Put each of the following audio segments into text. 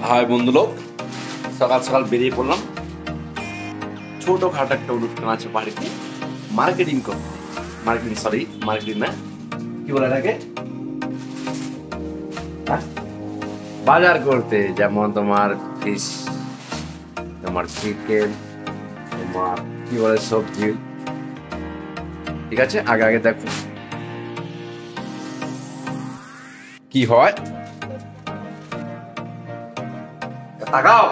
High বন্ধুলোক, সকাল সকাল বেরিয়ে পড়লাম। ছোটখাটো একটা অনুষ্ঠান আছে বাড়িতে, মার্কেটিং করতে। মার্কেটিং না, কি বলে এটাকে, বাজার করতে। যেমন তোমার ফিশ, তোমার চিকেন, তোমার কি বলে সবজি। ঠিক আছে, আগে আগে দেখো কি হয়। তাকাও,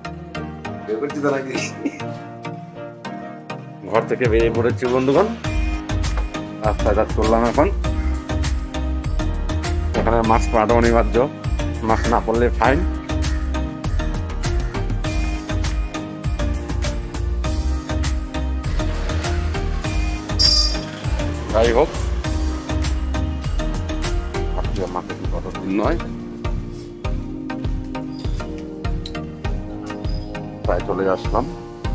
ঘর থেকে বেরিয়ে পড়েছি বন্ধুগণ, রাস্তায় চললাম। এখন এখানে মাস্ক পরাটা অনিবার্য, মাস্ক না পরলে ফাইন। যাই হোক, মার্কেটিং কত দূর নয়, প্রায় চলে আসলাম।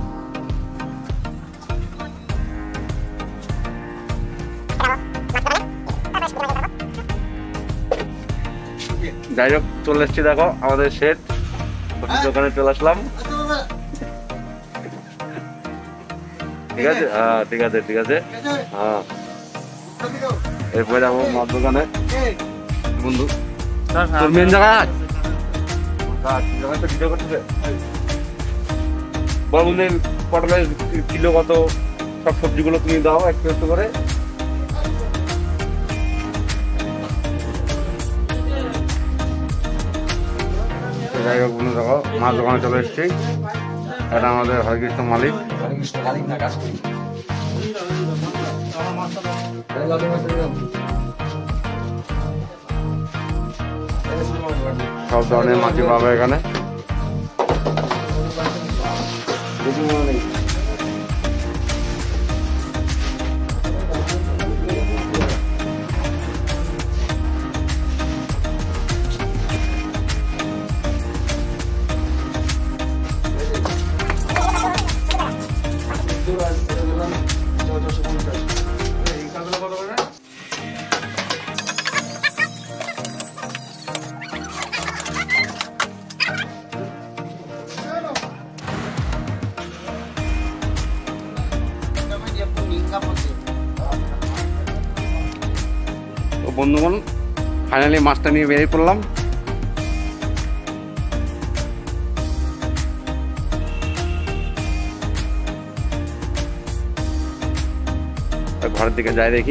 যাই হোক, চলে এসছি, দেখো আমাদের শেড দোকানে চলে আসলাম। ঠিক আছে, হ্যাঁ ঠিক আছে ঠিক আছে, হ্যাঁ এরপরে যাবো মার দোকানে। বন্ধু তোর মেন জায়গা ভিডিও করতে বন্ধু, পটলের কিলো কত, সব সবজিগুলো তুমি দাও একটু একটু করে। যাই হোক বন্ধু, দেখো মাছ দোকানে চলে এসছি। এটা আমাদের হরেকৃষ্ণ মালিক। সব ধরনের মাছই পাবে এখানে। বন্ধুগণ, ফাইনালি মাছটা নিয়ে বেরিয়ে পড়লাম। ঘরের দিকে যাই দেখি।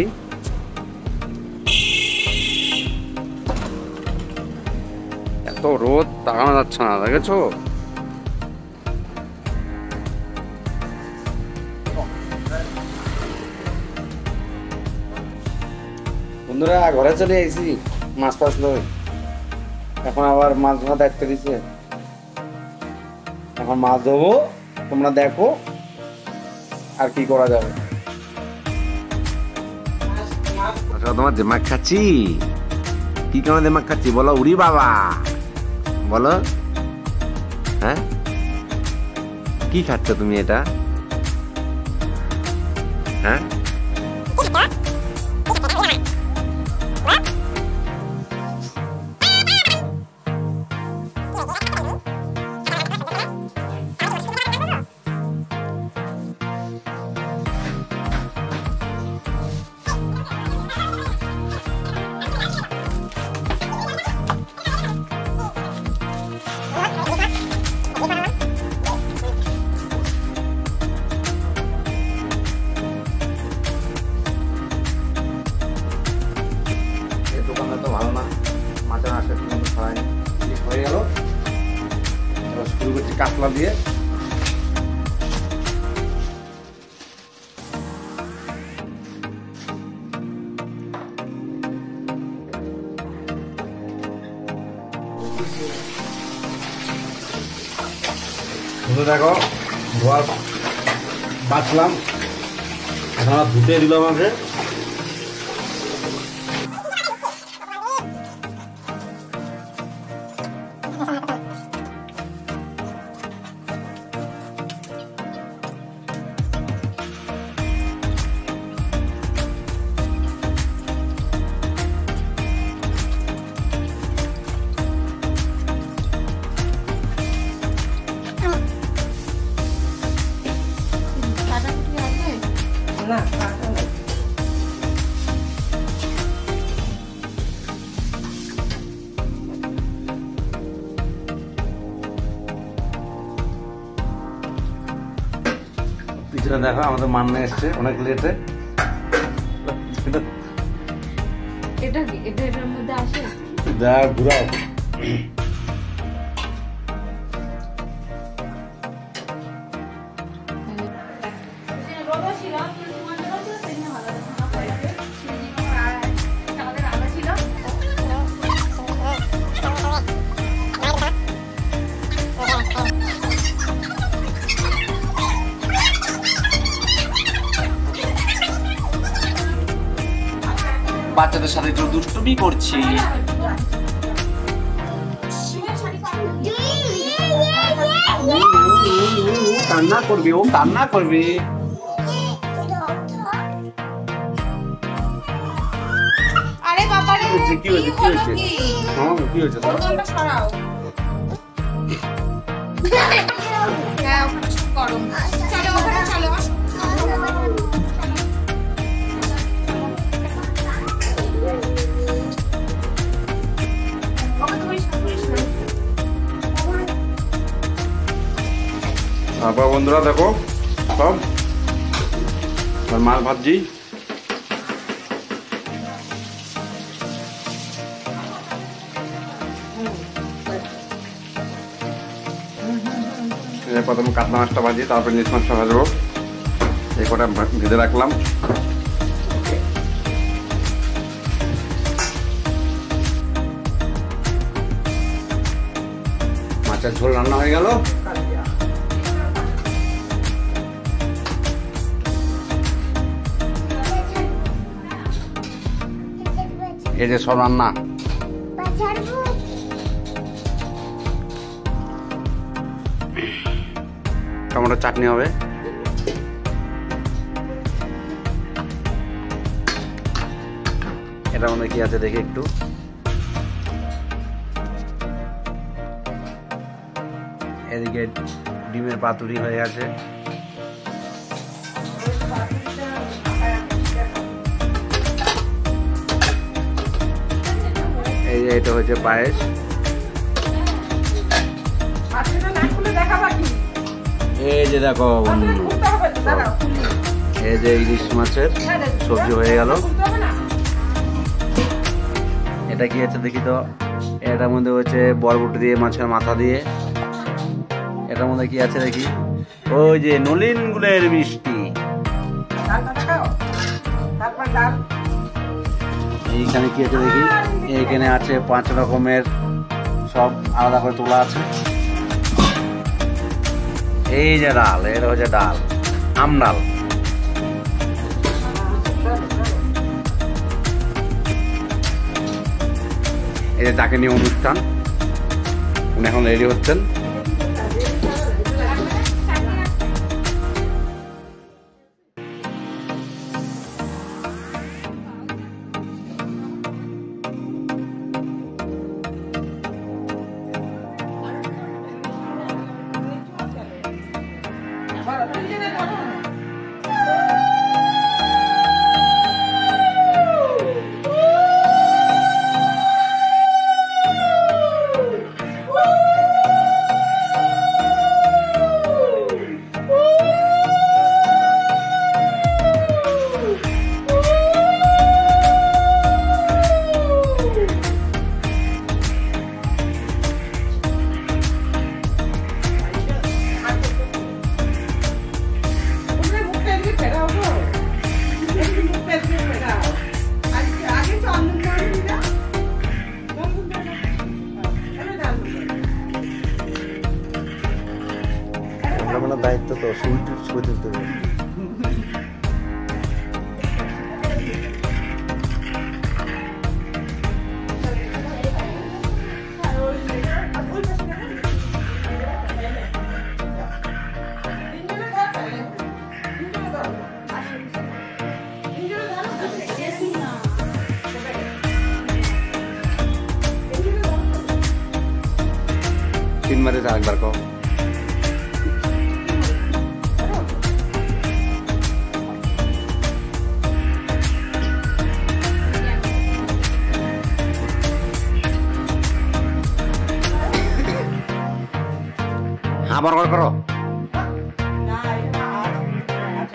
এত রোদ, তাকানো যাচ্ছে না, দেখেছো? বন্ধুরা, ঘরে চলে আইছি মাছ ফাছ লই। এখন আবার মাছ ধরা দায়িত্ব দিচ্ছে। এখন মাছ ধরবো, তোমরা দেখো আর কি করা যাবে। তোমার দিমাগ খাচ্ছি, কি কেন দিমাগ খাচ্ছি বলো? উড়ি বাবা বলো, হ্যাঁ কি খাচ্ছ তুমি এটা? হ্যাঁ ভালো না, মাছের আসে হয়ে গেল। শুরু করছি কাতলা দিয়ে। দেখো ধোয়া বাঁচলাম, এখন ধুতে দিলাম আমাকে। দেখো আমাদের মান্না এসছে অনেক লেটে। এটা কি এটার মধ্যে আসে? যা ঘুরাও। বাচ্চাদের সাথে একটু দুষ্টুমি করছি। কান্না করবি, ও কান্না করবি। আরে বাবা রে, কি হয়েছে? কি হয়েছে? হ্যাঁ কি হয়েছে? বোতলটা সরাও। হ্যাঁ ওখানে সব গরম। চলো ওখানে চলো। তারপর বন্ধুরা দেখো সব মাছ ভাজি। প্রথমে কাতলা মাছটা ভাজি, তারপরে ইলিশ মাছটা ভাজবো। এই কটা ভেজে রাখলাম। মাছের ঝোল রান্না হয়ে গেল। এই যে সব রান্না। টমেটো চাটনি হবে। এটার মধ্যে কি আছে দেখি একটু। এদিকে ডিমের পাতুরি হয়ে আছে। এই যে এটা হচ্ছে পায়েস। এই যে দেখো এই যে ইলিশ মাছের সবজি হয়ে গেল। এটা কি আছে দেখি তো। এটার মধ্যে হচ্ছে বরবটি দিয়ে, মাছের মাথা দিয়ে। এটার মধ্যে কি আছে দেখি। ওই যে নলিন গুলের মিষ্টি। এইখানে কি আছে দেখি। এইখানে আছে 5 রকমের সব আলাদা করে তোলা আছে। এই যে ডাল, এটা হচ্ছে ডাল, আম ডাল। এই যে তাকে নিয়ে অনুষ্ঠান, উনি এখন রেডি হচ্ছেন। দায়িত্ব তো ছবি তুলতে হবে। তিন মারে আরেকবার কও। আবার করো।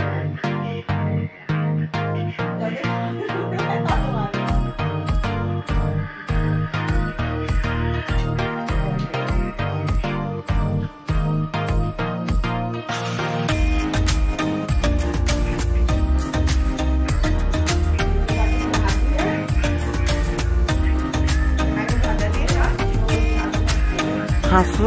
হাসো।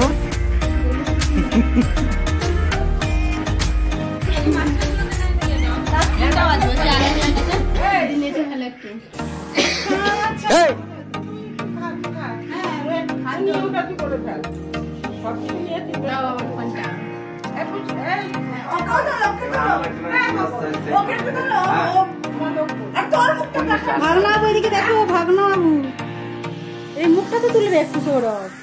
ভাগনা বাবু এদিকে দেখো, ভাগনা বাবু এই মুখটা তো তুলবে একটু সৌরভ।